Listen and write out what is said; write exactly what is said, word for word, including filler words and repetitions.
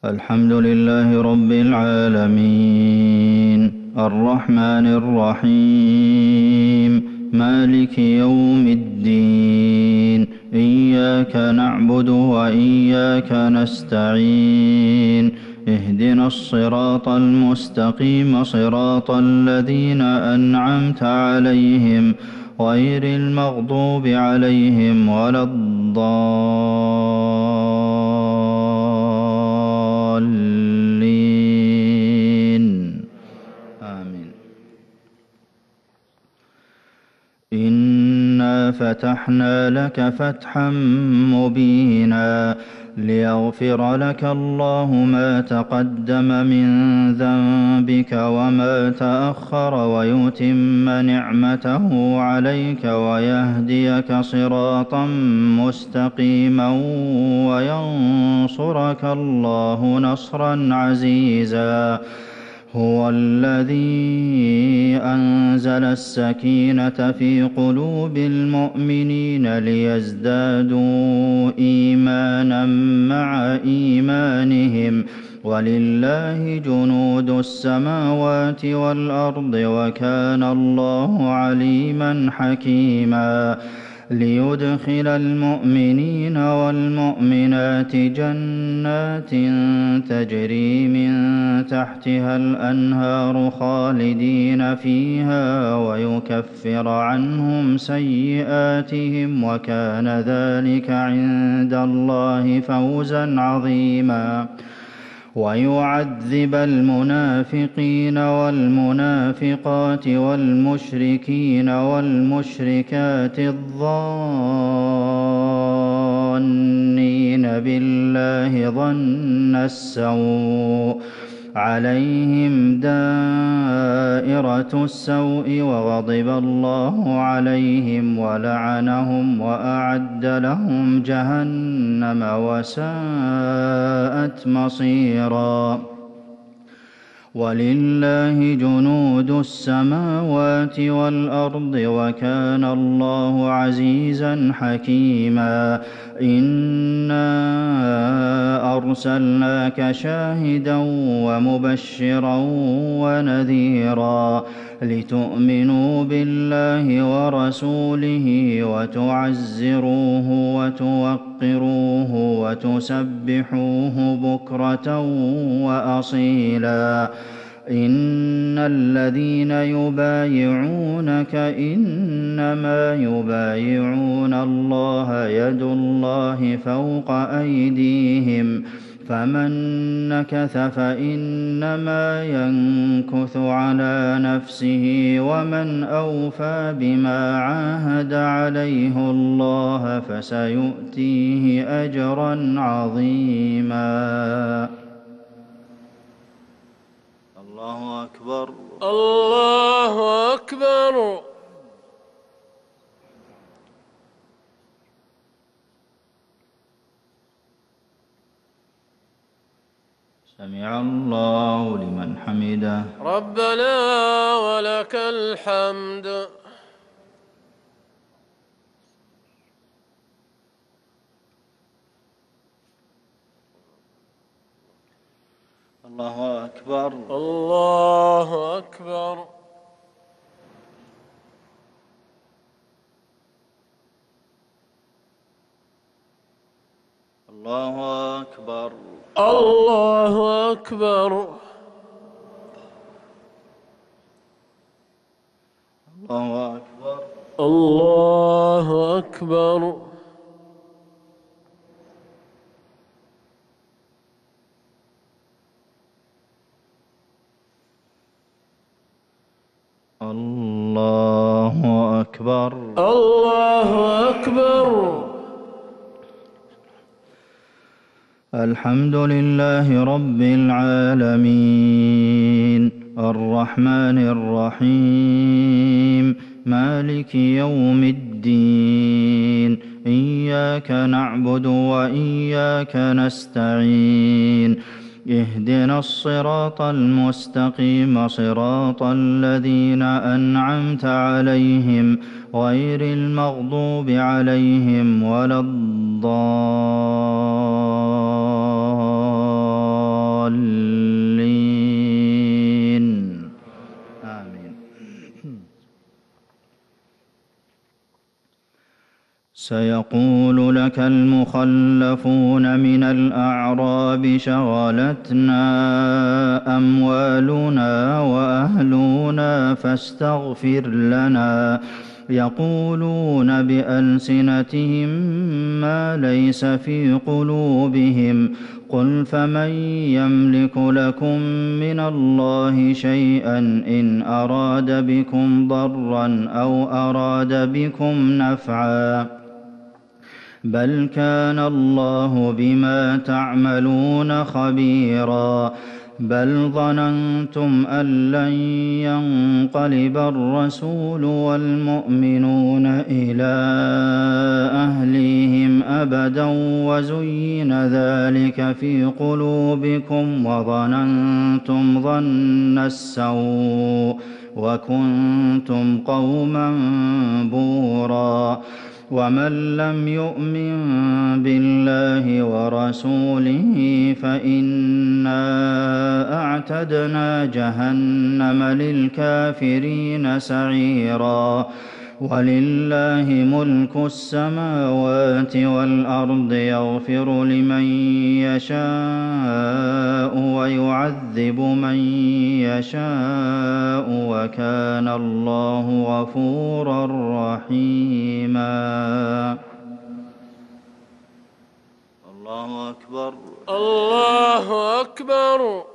الحمد لله رب العالمين الرحمن الرحيم مالك يوم الدين إياك نعبد وإياك نستعين اهدنا الصراط المستقيم صراط الذين أنعمت عليهم غير المغضوب عليهم ولا الضالين آمين. إنا فتحنا لك فتحا مبينا ليغفر لك الله ما تقدم من ذنبك وما تأخر ويتم نعمته عليك ويهديك صراطا مستقيما وينصرك الله نصرا عزيزا. هو الذي أنزل السكينة في قلوب المؤمنين ليزدادوا إيمانا مع إيمانهم ولله جنود السماوات والأرض وكان الله عليما حكيما. ليدخل المؤمنين والمؤمنات جنات تجري من تحتها الأنهار خالدين فيها ويكفر عنهم سيئاتهم وكان ذلك عند الله فوزا عظيما. ويعذب المنافقين والمنافقات والمشركين والمشركات الظانين بالله ظن السوء عليهم دائرة السوء وغضب الله عليهم ولعنهم وأعد لهم جهنم وساءت مصيرا. ولله جنود السماوات والأرض وكان الله عزيزا حكيما. إنا أرسلناك شاهدا ومبشرا ونذيرا لتؤمنوا بالله ورسوله وتعزروه وتوقروه وتسبحوه بكرة وأصيلا. إن الذين يبايعونك إنما يبايعون الله يد الله فوق أيديهم فمن نكث فإنما ينكث على نفسه ومن أوفى بما عاهد عليه الله فسيؤتيه أجرا عظيما. الله أكبر الله أكبر. سمع الله لمن حمده ربنا ولك الحمد. الله أكبر الله أكبر. الله أكبر الله أكبر. الله أكبر الله أكبر. الله أكبر الله أكبر. الحمد لله رب العالمين الرحمن الرحيم مالك يوم الدين إياك نعبد وإياك نستعين اهدنا الصراط المستقيم صراط الذين أنعمت عليهم غير المغضوب عليهم ولا الضالين سيقول لك المخلفون من الأعراب شغلتنا أموالنا وأهلنا فاستغفر لنا يقولون بألسنتهم ما ليس في قلوبهم قل فمن يملك لكم من الله شيئا إن أراد بكم ضرا أو أراد بكم نفعا بل كان الله بما تعملون خبيرا بل ظننتم أن لن ينقلب الرسول والمؤمنون إلى أهليهم أبدا وزين ذلك في قلوبكم وظننتم ظن السوء وكنتم قوما بورا ومن لم يؤمن بالله ورسوله فإنا أعتدنا جهنم للكافرين سعيرا ولله ملك السماوات والأرض يغفر لمن يشاء ويعذب من يشاء وكان الله غفورا رحيما. الله أكبر. الله أكبر.